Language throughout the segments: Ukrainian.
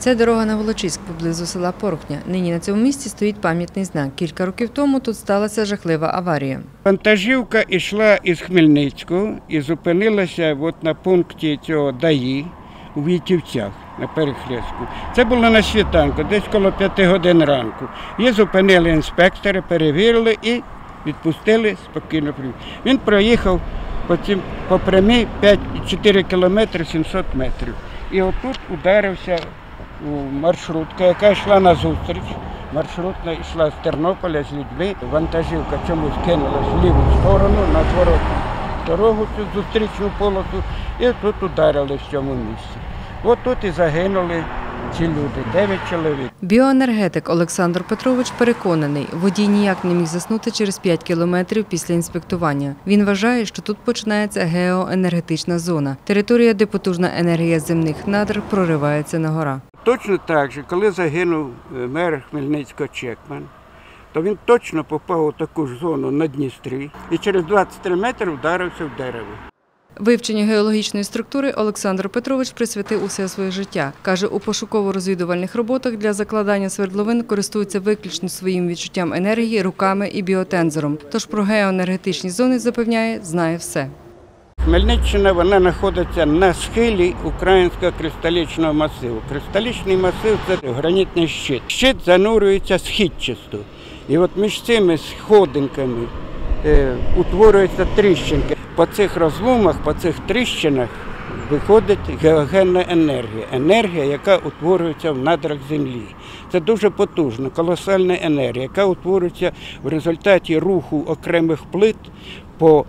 Це дорога на Волочиськ, поблизу села Порохня. Нині на цьому місці стоїть пам'ятний знак. Кілька років тому тут сталася жахлива аварія. Вантажівка йшла із Хмельницького і зупинилася на пункті цього ДАІ у Війтівцях на перехрестку. Це було на світанку, десь коло 5 годин ранку. Її зупинили інспектори, перевірили і відпустили спокійно. Він проїхав по прямій 4 кілометри 700 метрів. І отут ударився маршрутка, яка йшла на зустріч. Маршрутка йшла з Тернополя з людьми. Вантажівка чомусь кинулась в ліву сторону на зворотну дорогу, цю зустрічну полосу, і тут ударили в цьому місці. От тут і загинули ці люди, 9 чоловік. Біоенергетик Олександр Петрович переконаний, водій ніяк не міг заснути через 5 кілометрів після інспектування. Він вважає, що тут починається геоенергетична зона. Територія, де потужна енергія земних надр проривається на гора. Точно так же, коли загинув мер Хмельницького Чекман, то він точно попав у таку ж зону на Дністрі і через 23 метри вдарився в дерево. Вивченню геологічної структури Олександр Петрович присвятив усе своє життя. Каже, у пошуково-розвідувальних роботах для закладання свердловин користується виключно своїм відчуттям енергії, руками і біотензором. Тож про геоенергетичні зони, запевняє, знає все. Хмельниччина, вона знаходиться на схилі українського кристалічного масиву. Кристалічний масив – це гранітний щит. Щит занурюється східчасто. І от між цими сходинками утворюються тріщинки. По цих розломах, по цих тріщинах виходить геогенна енергія. Енергія, яка утворюється в надрах землі. Це дуже потужна, колосальна енергія, яка утворюється в результаті руху окремих плит по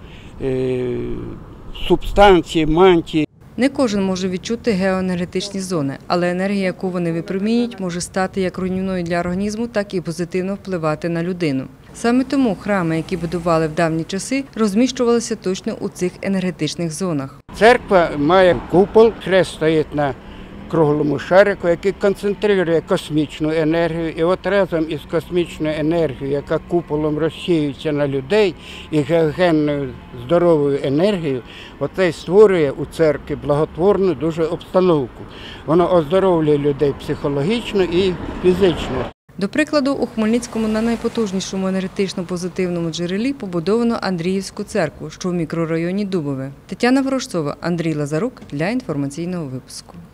субстанції, мантії. Не кожен може відчути геоенергетичні зони, але енергія, яку вони випромінюють, може стати як руйнівною для організму, так і позитивно впливати на людину. Саме тому храми, які будували в давні часи, розміщувалися точно у цих енергетичних зонах. Церква має купол, хрест стоїть на круглому шарику, який концентрує космічну енергію. І от разом із космічною енергією, яка куполом розсіюється на людей, і геогенною здоровою енергією, оце створює у церкві благотворну дуже обстановку. Воно оздоровлює людей психологічно і фізично. До прикладу, у Хмельницькому на найпотужнішому енергетично-позитивному джерелі побудовано Андріївську церкву, що в мікрорайоні Дубове. Тетяна Ворожцова, Андрій Лазарук для інформаційного випуску.